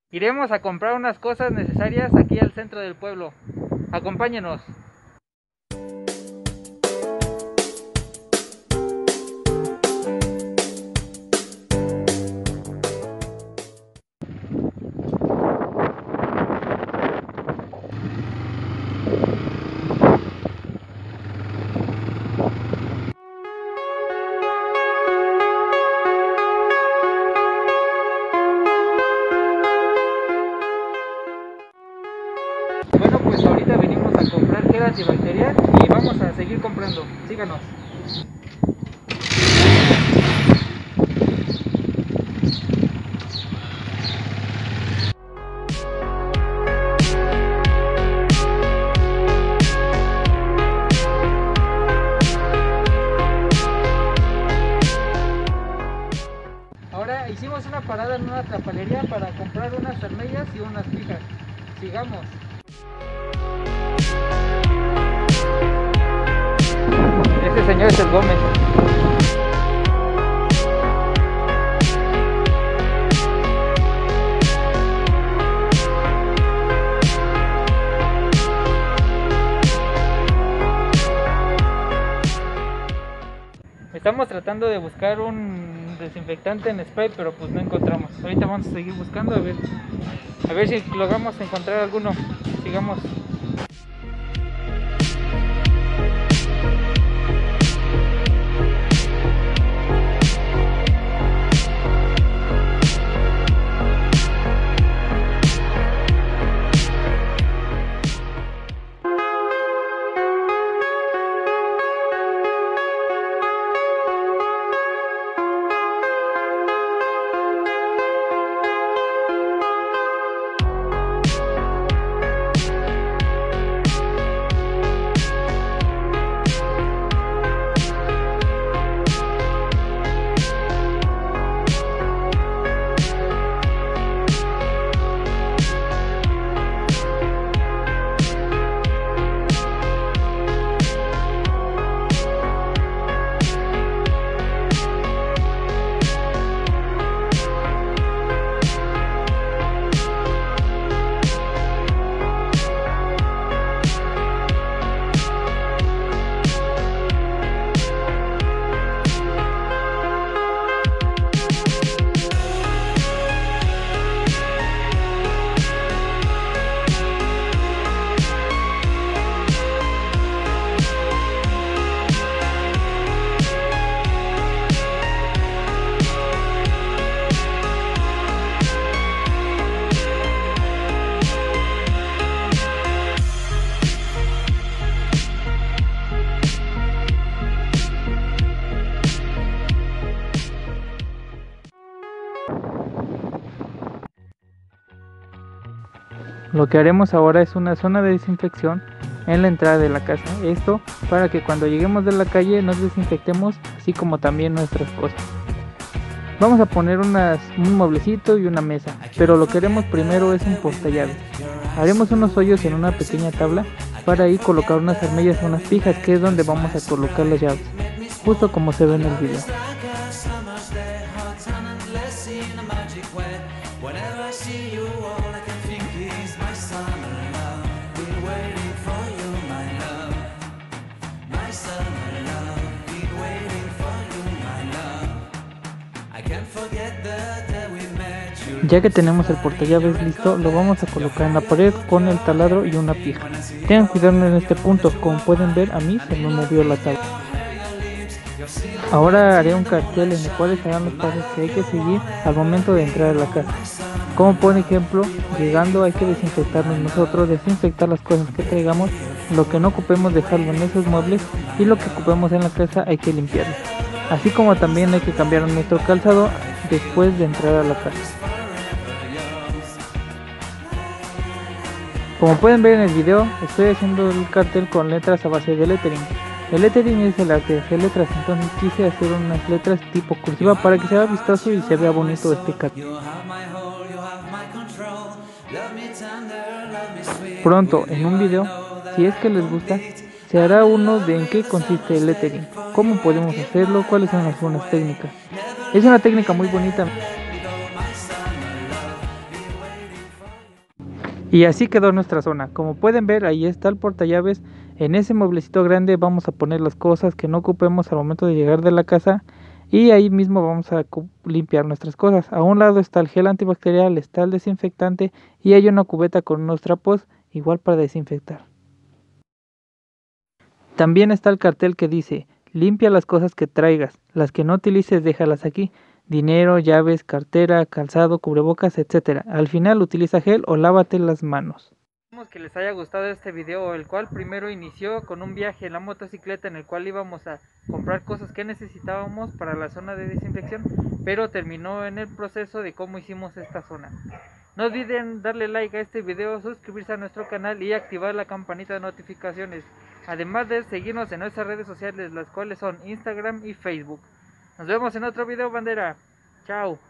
Iremos a comprar unas cosas necesarias aquí al centro del pueblo. Acompáñenos. Bueno, pues ahorita venimos a comprar gel antibacterial y vamos a seguir comprando. Síganos. Ahora hicimos una parada en una trapalería para comprar unas armellas y unas pijas. Sigamos. Este señor es el Gómez. Estamos tratando de buscar un desinfectante en spray, pero pues no encontramos. Ahorita vamos a seguir buscando a ver si logramos encontrar alguno. Sigamos. Lo que haremos ahora es una zona de desinfección en la entrada de la casa. Esto para que cuando lleguemos de la calle nos desinfectemos, así como también nuestras cosas. Vamos a poner un mueblecito y una mesa, pero lo que haremos primero es un portallaves. Haremos unos hoyos en una pequeña tabla para ahí colocar unas armellas o unas pijas, que es donde vamos a colocar las llaves, justo como se ve en el video. Ya que tenemos el portallaves listo, lo vamos a colocar en la pared con el taladro y una pija. Tengan cuidado en este punto, como pueden ver a mí se me movió la tabla. Ahora haré un cartel en el cual estarán los pasos que hay que seguir al momento de entrar a la casa. Como por ejemplo, llegando hay que desinfectarnos nosotros, desinfectar las cosas que traigamos, lo que no ocupemos dejarlo en esos muebles y lo que ocupemos en la casa hay que limpiarlo. Así como también hay que cambiar nuestro calzado después de entrar a la casa. Como pueden ver en el video, estoy haciendo el cartel con letras a base de lettering. El lettering es el arte de hacer letras, entonces quise hacer unas letras tipo cursiva para que sea vistoso y se vea bonito este cartel. Pronto, en un video, si es que les gusta, se hará uno de en qué consiste el lettering, cómo podemos hacerlo, cuáles son algunas técnicas. Es una técnica muy bonita. Y así quedó nuestra zona. Como pueden ver, ahí está el portallaves. En ese mueblecito grande vamos a poner las cosas que no ocupemos al momento de llegar de la casa. Y ahí mismo vamos a limpiar nuestras cosas. A un lado está el gel antibacterial, está el desinfectante y hay una cubeta con unos trapos igual para desinfectar. También está el cartel que dice: limpia las cosas que traigas, las que no utilices déjalas aquí. Dinero, llaves, cartera, calzado, cubrebocas, etc. Al final utiliza gel o lávate las manos. Esperamos que les haya gustado este video, el cual primero inició con un viaje en la motocicleta en el cual íbamos a comprar cosas que necesitábamos para la zona de desinfección, pero terminó en el proceso de cómo hicimos esta zona. No olviden darle like a este video, suscribirse a nuestro canal y activar la campanita de notificaciones, además de seguirnos en nuestras redes sociales, las cuales son Instagram y Facebook. Nos vemos en otro video, bandera. Chao.